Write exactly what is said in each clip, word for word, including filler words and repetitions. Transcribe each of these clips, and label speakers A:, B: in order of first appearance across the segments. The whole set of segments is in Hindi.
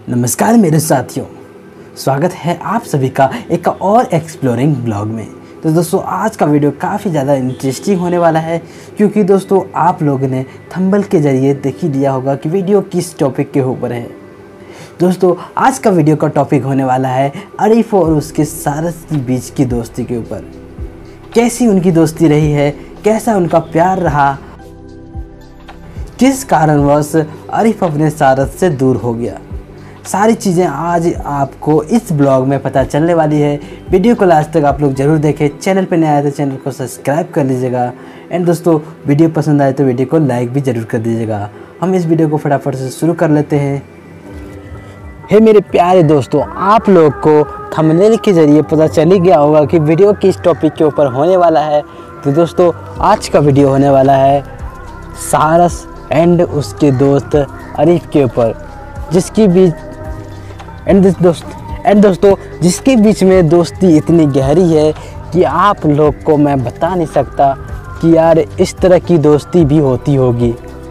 A: नमस्कार मेरे साथियों, स्वागत है आप सभी का एक और एक्सप्लोरिंग ब्लॉग में। तो दोस्तों आज का वीडियो काफ़ी ज़्यादा इंटरेस्टिंग होने वाला है, क्योंकि दोस्तों आप लोगों ने थंबनेल के ज़रिए देख ही लिया होगा कि वीडियो किस टॉपिक के ऊपर है। दोस्तों आज का वीडियो का टॉपिक होने वाला है आरिफ और उसके सारस के बीच की दोस्ती के ऊपर। कैसी उनकी दोस्ती रही है, कैसा उनका प्यार रहा, किस कारणवश आरिफ अपने सारस से दूर हो गया, सारी चीज़ें आज आपको इस ब्लॉग में पता चलने वाली है। वीडियो को लास्ट तक आप लोग ज़रूर देखें। चैनल पर नए आए तो चैनल को सब्सक्राइब कर लीजिएगा। एंड दोस्तों वीडियो पसंद आए तो वीडियो को लाइक भी ज़रूर कर दीजिएगा। हम इस वीडियो को फटाफट से शुरू कर लेते हैं। हे मेरे प्यारे दोस्तों, आप लोग को थंबनेल के ज़रिए पता चल ही गया होगा कि वीडियो किस टॉपिक के ऊपर होने वाला है। तो दोस्तों आज का वीडियो होने वाला है सारस एंड उसके दोस्त आरिफ के ऊपर, जिसकी बीच एंड दोस्त एंड दोस्तों जिसके बीच में दोस्ती इतनी गहरी है कि आप लोग को मैं बता नहीं सकता कि यार इस तरह की दोस्ती भी होती होगी।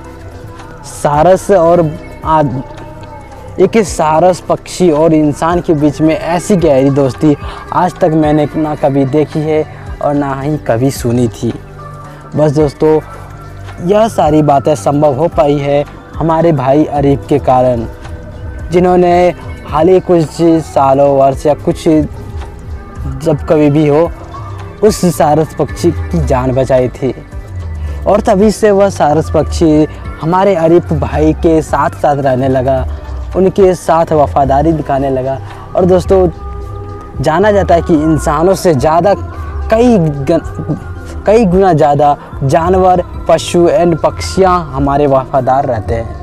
A: सारस और आद एक सारस पक्षी और इंसान के बीच में ऐसी गहरी दोस्ती आज तक मैंने ना कभी देखी है और ना ही कभी सुनी थी। बस दोस्तों यह सारी बातें संभव हो पाई है हमारे भाई आरिफ के कारण, जिन्होंने हाल ही कुछ सालों वर्ष या कुछ जब कभी भी हो उस सारस पक्षी की जान बचाई थी, और तभी से वह सारस पक्षी हमारे आरिफ भाई के साथ साथ रहने लगा, उनके साथ वफादारी दिखाने लगा। और दोस्तों जाना जाता है कि इंसानों से ज़्यादा कई कई गुना ज़्यादा जानवर, पशु एंड पक्षियाँ हमारे वफादार रहते हैं।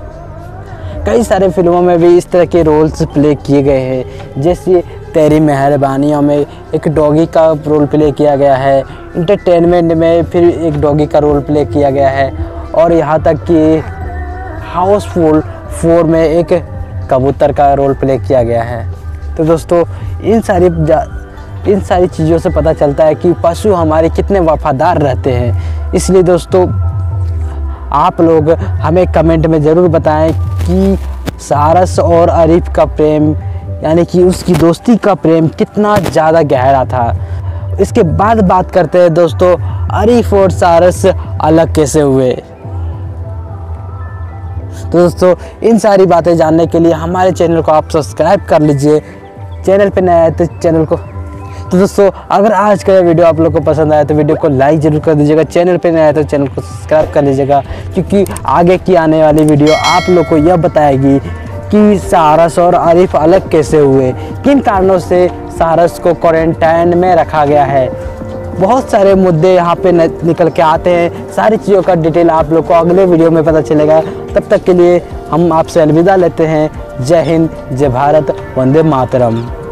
A: कई सारे फिल्मों में भी इस तरह के रोल्स प्ले किए गए हैं, जैसे तेरी मेहरबानियों में एक डॉगी का रोल प्ले किया गया है, इंटरटेनमेंट में फिर एक डॉगी का रोल प्ले किया गया है, और यहाँ तक कि हाउसफुल फोर में एक कबूतर का रोल प्ले किया गया है। तो दोस्तों इन सारी इन सारी चीज़ों से पता चलता है कि पशु हमारे कितने वफादार रहते हैं। इसलिए दोस्तों आप लोग हमें कमेंट में ज़रूर बताएं कि सारस और आरिफ का प्रेम यानी कि उसकी दोस्ती का प्रेम कितना ज़्यादा गहरा था। इसके बाद बात करते हैं दोस्तों आरिफ और सारस अलग कैसे हुए। तो दोस्तों इन सारी बातें जानने के लिए हमारे चैनल को आप सब्सक्राइब कर लीजिए। चैनल पे नया है तो चैनल को तो दोस्तों अगर आज का वीडियो आप लोग को पसंद आया तो वीडियो को लाइक ज़रूर कर दीजिएगा। चैनल पे नया है तो चैनल को सब्सक्राइब कर लीजिएगा, क्योंकि आगे की आने वाली वीडियो आप लोग को यह बताएगी कि सारस और आरिफ अलग कैसे हुए, किन कारणों से सारस को क्वारंटाइन में रखा गया है। बहुत सारे मुद्दे यहाँ पे निकल के आते हैं। सारी चीज़ों का डिटेल आप लोग को अगले वीडियो में पता चलेगा। तब तक के लिए हम आपसे अलविदा लेते हैं। जय हिंद, जय भारत, वंदे मातरम।